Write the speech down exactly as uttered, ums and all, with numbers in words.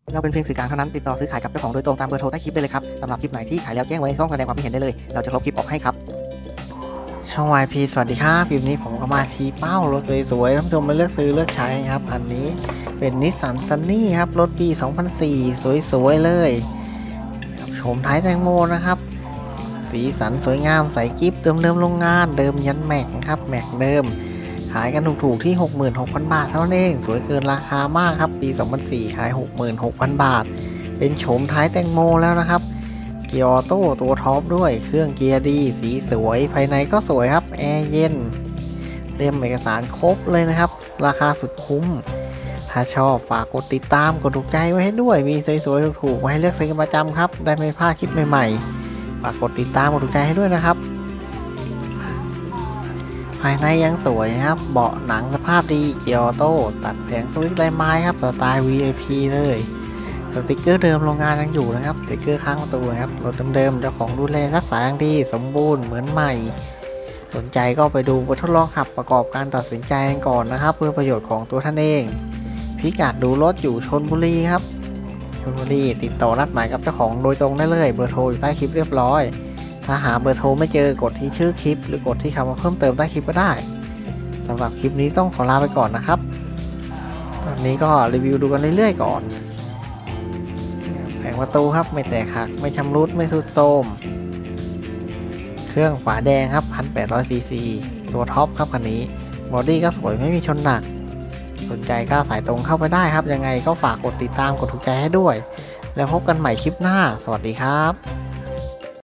เราเป็นเพียงสื่อกลางเท่านั้นติดต่อซื้อขายกับเจ้าของโดยตรงตามเบอร์โทรใต้คลิปได้เลยครับสำหรับคลิปไหนที่ขายแล้วแจ้งไว้ในช่องแสดงความคิดเห็นได้เลยเราจะลบคลิปออกให้ครับช่อง วาย พี สวัสดีครับคลิปนี้ผมก็มาชี้เป้ารถสวยๆท่านผู้ชมมาเลือกซื้อเลือกใช้ครับอันนี้เป็นนิสสันซันนี่ครับรถปีสองพันสี่สวยๆเลยโฉมท้ายแตงโมนะครับสีสันสวยงามใสกิ๊บเดิมเดิมโรงงานเดิมยันแม็กครับแม็กเดิมขายกันถูกๆที่ หกหมื่นหกพัน บาทเท่านั้นเองสวยเกินราคามากครับปีสองพันสี่ขาย หกหมื่นหกพัน บาทเป็นโฉมท้ายแตงโมแล้วนะครับเกียร์ออโต้ตัวท็อปด้วยเครื่องเกียร์ดีสีสวยภายในก็สวยครับแอร์เย็นเล่มเอกสารครบเลยนะครับราคาสุดคุ้มถ้าชอบฝากกดติดตามกดถูกใจไว้ให้ด้วยมีสวยๆถูกๆมาให้เลือกซื้อกันประจำครับได้ไม่พลาดคลิปใหม่ๆฝากกดติดตามกดถูกใจให้ด้วยนะครับภายในยังสวยครับเบาะหนังสภาพดีเกียร์ออโต้ตัดแผงสวิตช์ลายไม้ครับสไตล์ วี ไอ พี เลยสติกเกอร์เดิมโรงงานยังอยู่นะครับสติกเกอร์ข้างประตูนะครับรถเดิมๆเจ้าของดูแลรักษาอย่างดีสมบูรณ์เหมือนใหม่สนใจก็ไปดูทดลองขับประกอบการตัดสินใจกันก่อนนะครับเพื่อประโยชน์ของตัวท่านเองพิกัดดูรถอยู่ชลบุรีครับชลบุรีติดต่อนัดหมายกับเจ้าของโดยตรงได้เลยเบอร์โทรอยู่ใต้คลิปเรียบร้อยถ้าหาเบอร์โทรไม่เจอกดที่ชื่อคลิปหรือกดที่คำว่าเพิ่มเติมใต้คลิปก็ได้สำหรับคลิปนี้ต้องขอลาไปก่อนนะครับตอนนี้ก็รีวิวดูกันเรื่อยๆก่อนแผงประตูครับไม่แตกหักไม่ชำรุดไม่ทรุดโทรมเครื่องฝาแดงครับ หนึ่งพันแปดร้อยซีซี ตัวท็อปครับคันนี้บอดี้ก็สวยไม่มีชนหนักสนใจก็สายตรงเข้าไปได้ครับยังไงก็ฝากกดติดตามกดถูกใจให้ด้วยแล้วพบกันใหม่คลิปหน้าสวัสดีครับ